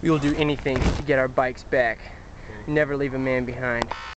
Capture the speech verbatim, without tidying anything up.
We will do anything to get our bikes back. Never leave a man behind.